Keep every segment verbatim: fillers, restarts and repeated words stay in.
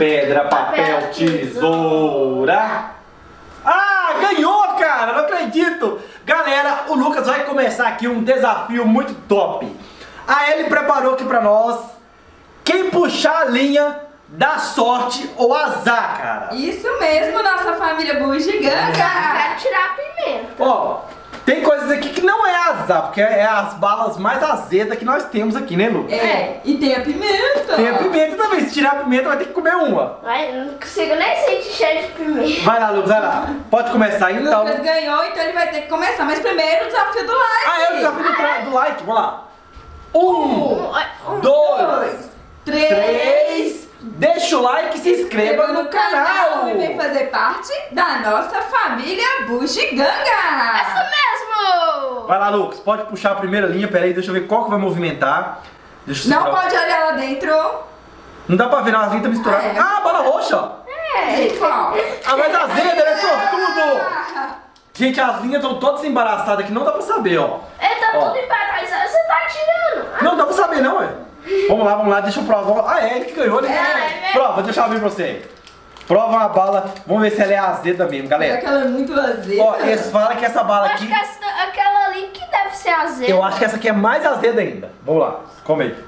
pedra, papel, tesoura. Ah, ganhou, cara! Não acredito! Galera, o Lucas vai começar aqui um desafio muito top. A Ellie preparou aqui pra nós quem puxar a linha dá sorte ou azar, cara. Isso mesmo, nossa família bugiganga. Quero tirar a pimenta. Ó, tem coisas aqui que não é azar, porque é as balas mais azedas que nós temos aqui, né, Lucas? É, e tem a pimenta. Tem a pimenta também. Se tirar a pimenta, vai ter que comer uma. Vai, não consigo nem sentir cheiro de pimenta. Vai lá, Lucas, vai lá. Pode começar, O então. Lucas ganhou, então ele vai ter que começar. Mas primeiro o desafio do like. Ah, é o desafio do, tra- do like. Vamos lá. Um, Um, um, dois, Três. três. Deixa o like e se inscreva no canal. E vem fazer parte da nossa família bugiganga. Isso mesmo! Vai lá, Lucas. Pode puxar a primeira linha. Pera aí, deixa eu ver qual que vai movimentar. Deixa eu Não segurar. pode olhar lá dentro. Não dá pra ver, não. As linhas tá misturada. É. Ah, bola roxa. ó. É. Qual? A mais azeda, ele é sortudo. Gente, as linhas estão todas embaraçadas aqui. Não dá pra saber, ó. Ele tá Ó. tudo empatado. Você tá tirando. Não dá pra saber, não, ué. Vamos lá, vamos lá. Deixa eu provar. Ah, é, ele que ganhou, né? É, é. Prova, deixa eu abrir pra você. Prova uma bala. Vamos ver se ela é azeda mesmo, É galera. que ela é muito azeda. Ó, eles falam que essa bala Eu acho aqui... que essa, aquela ali que deve ser azeda. Eu acho que essa aqui é mais azeda ainda. Vamos lá, come aí.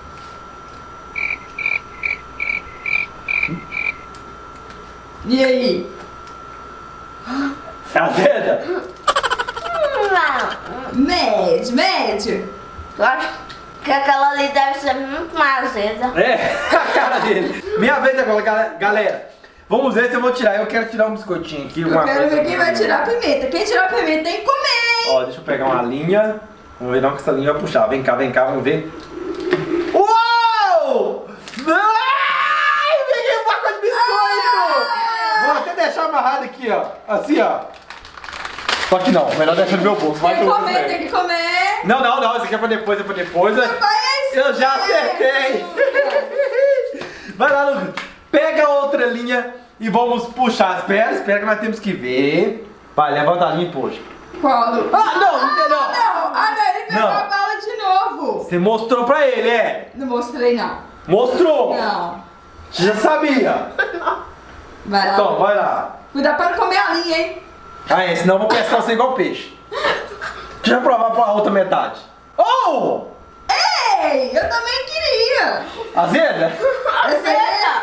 E aí? É azeda? Hum, não. Médio, médio. Eu acho que aquela ali deve ser muito mais azeda. É, a cara dele. Minha vez agora, gale- galera. Vamos ver se eu vou tirar. Eu quero tirar um biscoitinho aqui. Eu Uma quero coisa ver quem vai tirar a pimenta. Quem tirar a pimenta tem que comer, hein? Ó, deixa eu pegar uma linha. Vamos ver não que essa linha vai puxar. Vem cá, vem cá, vamos ver. Uou! Ai, peguei um pacote de biscoito! Vou até deixar amarrado aqui, ó. Assim, ó. Só que não, melhor deixar no meu bolso. Vai Tem que pro comer, outro, tem velho. que comer. Não, não, não. Isso aqui é pra depois, é pra depois. Vai esse Eu já acertei. Vai lá, Lucas. Pega outra linha e vamos puxar. Espera, espera que nós temos que ver. Vai, levanta a linha e puxa. Qual? Lu? Ah, não, não tem não. Não, ah não, ele pegou Não. a bala de novo. Você mostrou pra ele, é? Não mostrei não. Mostrou. Não. Você já sabia. Vai lá. Então, vai lá. Cuidado pra não comer a linha, hein? Ah, é, senão eu vou pescar você igual peixe. Deixa eu provar pra outra metade. Oh! Ei, eu também queria. Azeda? Essa é...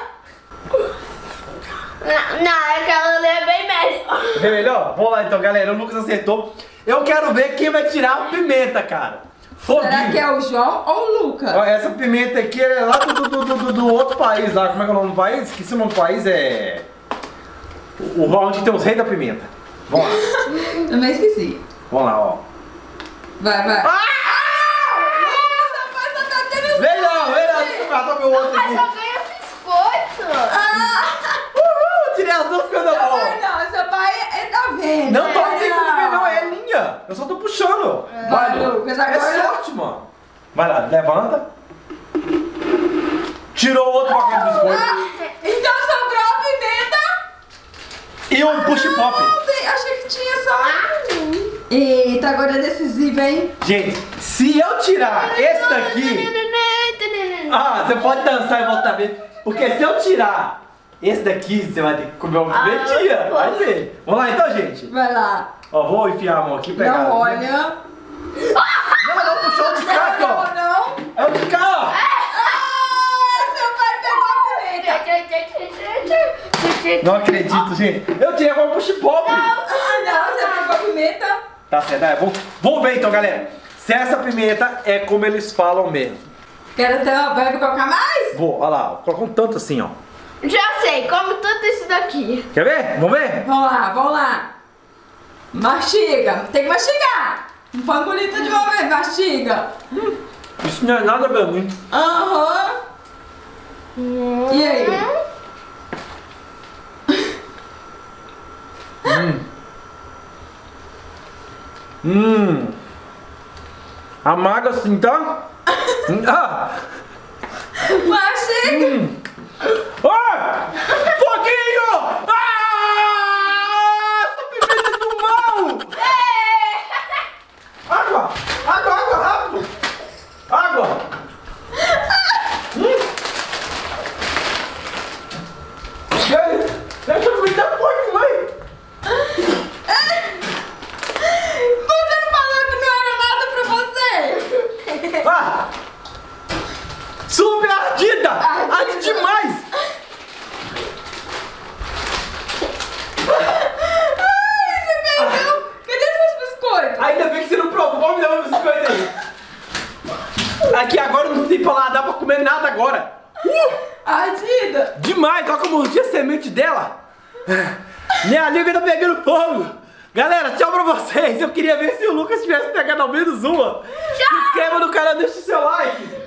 Não, não, aquela ali é bem melhor. Vê melhor? Vamos lá então, galera. O Lucas acertou. Eu quero ver quem vai tirar a pimenta, cara. Foguinho. Será que é o João ou o Lucas? Ó, essa pimenta aqui é lá do, do, do, do- do outro país lá. Como é que é o nome do país? Esqueci o nome do país, é... O, o onde tem os reis da pimenta. Vamos lá. Também esqueci. Vamos lá, ó. Vai, vai. Ah! Nossa, mas você tá tendo... Vem não, vem não. Deixa eu guardar meu outro Mas aqui. eu ganho biscoito. Ah! Uhul, tirei as duas coisas Seu boas. pai não, seu pai ele tá vendo. Não tô, não tem como ver não. não, é linha. Eu só tô puxando. Vai, Lu. Lucas, É agora- sorte, mano. Vai lá, levanta. Tirou outro pacote de biscoito. Ah, então sobrou a pimenta. E um push pop. Não tem, achei que tinha só. Eita, agora é decisivo, hein? Gente, se eu tirar esse daqui... Ah, você pode dançar e voltar a ver. Porque se eu tirar esse daqui, você vai ter que comer uma Ah, pimentinha. Vai pô. ver. Vamos lá então, gente. Vai lá. Ó, vou enfiar a mão aqui e pegar. Não olha. Não, não, puxou o de cá, aqui, Não, ó. não. É o de cá, ó. Ah, seu pai pegou a pimenta. Não acredito, gente. Eu tirei agora o push pop. Ah, não, você pegou a pimenta. Tá certo, é, vamos, vamos ver então, galera. Se essa pimenta é como eles falam mesmo. Quero ter uma... Vai colocar mais? Vou, olha lá, coloca um tanto assim, ó. Já sei, como tudo isso daqui. Quer ver? Vamos ver? Vamos lá, vamos lá. Mastiga. Tem que mastigar. Não põe bonito de uma vez, mastiga. Isso não é nada pra mim. Aham. E aí? Hum. Hum. Amarga assim, tá? Ah! Mastiga. Hum. Ah! Foguinho! Ah! Essa pimenta é do mal! Água! Água, água, rápido! Água! Hum. Ardida! Arde demais! Ai, você perdeu! Cadê seus biscoitos? Ainda bem que você não provou. Vamos me dar um biscoito aí. Aqui agora não tem paladar pra comer nada agora. Uh! Ardida! Demais! Olha como eu mordi a semente dela. Minha língua tá pegando fogo. Galera, tchau pra vocês. Eu queria ver se o Lucas tivesse pegado ao menos uma. Se inscreva no canal, deixa o seu like.